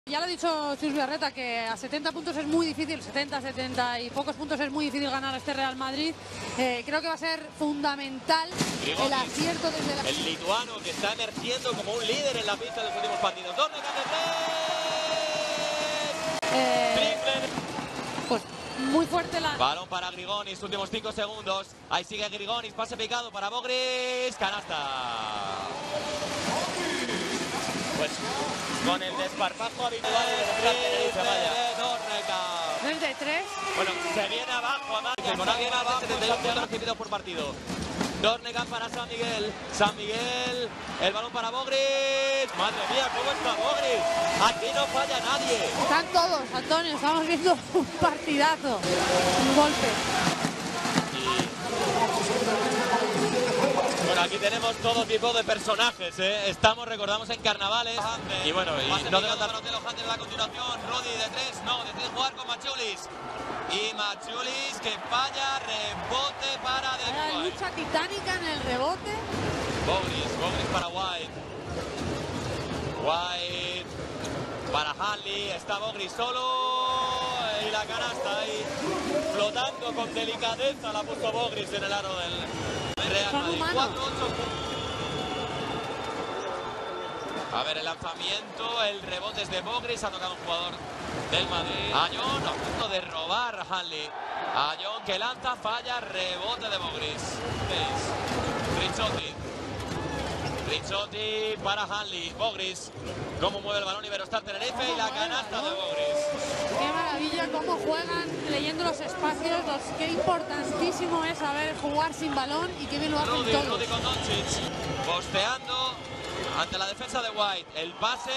Ya lo ha dicho Chus Biarreta, que a 70 puntos es muy difícil, 70 y pocos puntos es muy difícil ganar a este Real Madrid. Creo que va a ser fundamental el acierto desde la... El lituano que está emergiendo como un líder en la pista de los últimos partidos. Dornegan de tres. Triple. Pues muy fuerte la... Balón para Grigonis, últimos 5 segundos. Ahí sigue Grigonis, pase picado para Bogris. Canasta. Pues con el desparpajo habitual de Dornegan. ¿No es de 3? Bueno, se viene abajo Amaya, con alguien abajo, 71 puntos recibidos por partido. Dornegan para San Miguel. San Miguel, el balón para Bogris. Madre mía, ¿cómo está Bogris? Aquí no falla nadie. Están todos, Antonio, estamos viendo un partidazo. Un golpe. Bueno, aquí tenemos todo tipo de personajes, ¿eh? Recordamos en carnavales. Y bueno, y no debe dar Otelo Hunter en la continuación. Rudy de 3, no, de 3 jugar con Maciulis. Y Maciulis que falla, rebote para De Hay White. lucha titánica en el rebote. Bogris para White. White para Hanley, está Bogris solo. Y la canasta ahí, flotando con delicadeza, la puso Bogris en el aro del Real Madrid. 4-8. A ver el lanzamiento, el rebote es de Bogris, ha tocado un jugador del Madrid. Ayón a punto de robar a Hanley. Ayón que lanza, falla, rebote de Bogris. Ricciotti para Hanley. Bogris, cómo mueve el balón Iberostar Tenerife y la canasta de Bogris. Qué maravilla cómo juegan leyendo los espacios. Qué importantísimo es saber jugar sin balón y qué bien lo hacen todos. Rudy con Doncic, posteando ante la defensa de White. El pase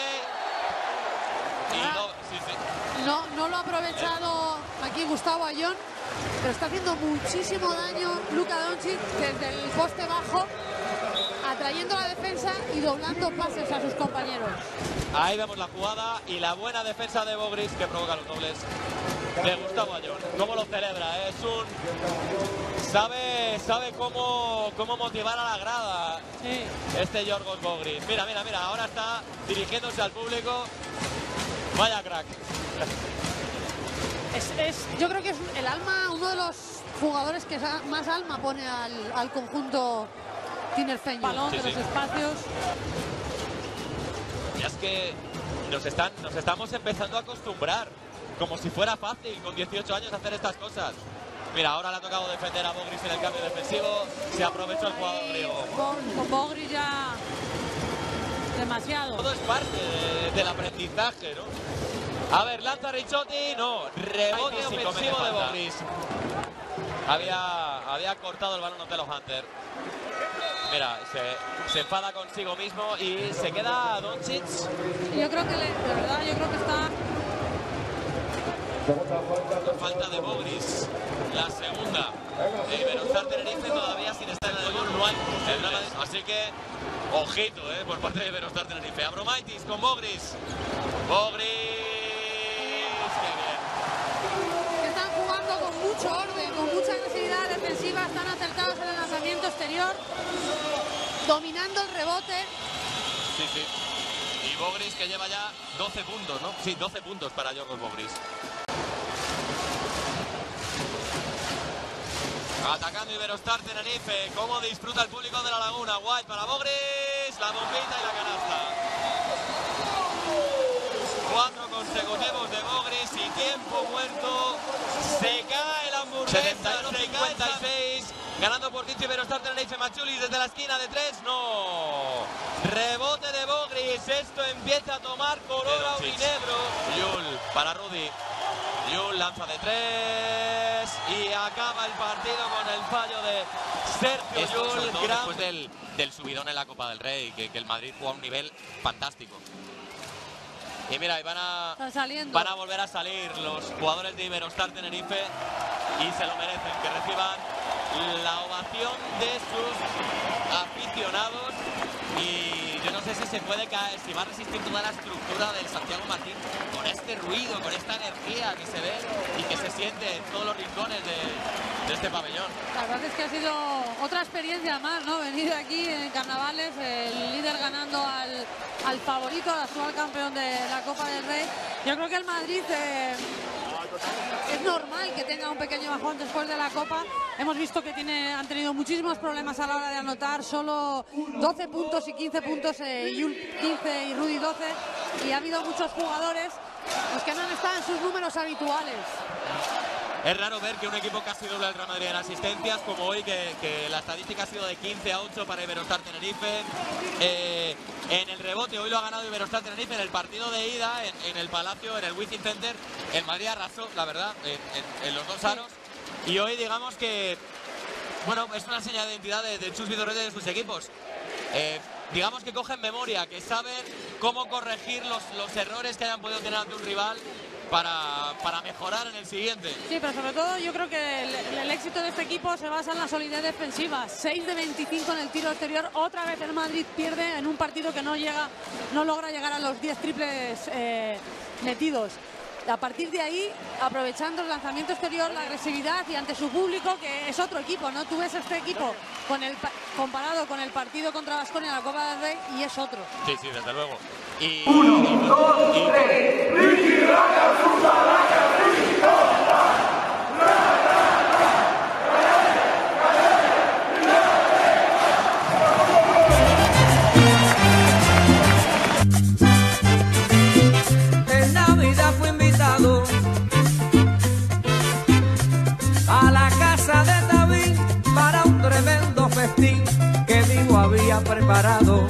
y no lo ha aprovechado aquí Gustavo Ayón, pero está haciendo muchísimo daño Luka Doncic desde el poste bajo, atrayendo la defensa y doblando pases a sus compañeros. Ahí vemos la jugada y la buena defensa de Bogris que provoca los dobles de Gustavo Ayón. Cómo lo celebra, es un... Sabe cómo motivar a la grada, sí, este Yorgos Bogris. Mira, ahora está dirigiéndose al público. Vaya crack. Yo creo que es el alma, uno de los jugadores que más alma pone al conjunto tinerfeño. Balón de los espacios. Y es que nos estamos empezando a acostumbrar, como si fuera fácil con 18 años hacer estas cosas. Mira, ahora le ha tocado defender a Bogris en el cambio defensivo. Se aprovechó el jugador griego. Con Bogris ya demasiado. Todo es parte del aprendizaje, ¿no? A ver, lanza Ricciotti, no. Rebote ofensivo de Bogris. Había cortado el balón Otelo Hunter. Mira, se enfada consigo mismo y se queda Doncic. Yo creo que de verdad, yo creo que está... Falta de Bogris, la segunda. Iberostar Tenerife todavía sin estar en el gol, no hay. Así que, ojito, por parte de Iberostar Tenerife. Abromaitis con Bogris. Bogris, qué bien. Están jugando con mucho orden, con mucha agresividad defensiva, están acertados en el lanzamiento exterior, dominando el rebote. Sí. Y Bogris que lleva ya 12 puntos, ¿no? Sí, 12 puntos para Yorgos Bogris. Atacando Iberostar Tenerife, cómo disfruta el público de la Laguna. White para Bogris, la bombita y la canasta. 4 consecutivos de Bogris y tiempo muerto. Se cae la hamburguesa, 71-56. Ganando por Tinto Iberostar Tenerife. Maciulis desde la esquina de 3, no. Rebote de Bogris, esto empieza a tomar color aurinegro. Yul para Rudy. Yul lanza de 3 y acaba el partido con el fallo de Sergio Yul. Después del subidón en la Copa del Rey, que el Madrid juega a un nivel fantástico. Y mira, van a volver a salir los jugadores de Iberostar Tenerife y se lo merecen, que reciban la ovación de sus aficionados. Y yo no sé si se puede si va a resistir toda la estructura del Santiago Martín con esto. este ruido, con esta energía que se ve y que se siente en todos los rincones de este pabellón. La verdad es que ha sido otra experiencia más, ¿no? Venir aquí en Carnavales, el líder ganando al favorito, al actual campeón de la Copa del Rey. Yo creo que el Madrid es normal que tenga un pequeño bajón después de la Copa. Hemos visto que han tenido muchísimos problemas a la hora de anotar, solo 12 puntos y 15 puntos, Yul 15 y Rudy 12, y ha habido muchos jugadores pues, que no han estado en sus números habituales. Es raro ver que un equipo casi dobla el Real Madrid en asistencias, como hoy, que la estadística ha sido de 15-8 para Iberostar Tenerife. En el rebote, hoy lo ha ganado Iberostar Tenerife. En el partido de ida, en el Palacio, en el Wizzing Center, el Madrid arrasó, la verdad, en los dos aros. Y hoy, digamos que, bueno, es una señal de identidad de Chus Vidorreta y de sus equipos. Digamos que cogen memoria, que saben cómo corregir los errores que hayan podido tener ante un rival para mejorar en el siguiente. Sí, pero sobre todo yo creo que el éxito de este equipo se basa en la solidez defensiva. 6 de 25 en el tiro exterior. Otra vez el Madrid pierde en un partido que no logra llegar a los 10 triples metidos. A partir de ahí, aprovechando el lanzamiento exterior, la agresividad y ante su público, que es otro equipo, ¿no? Tú ves este equipo comparado con el partido contra Baskonia en la Copa del Rey y es otro. Sí, sí, desde luego. 1, 2, 3. En Navidad fui invitado a la casa de David para un tremendo festín que Diego había preparado.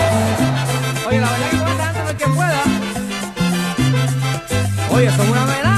Oye, son una vela.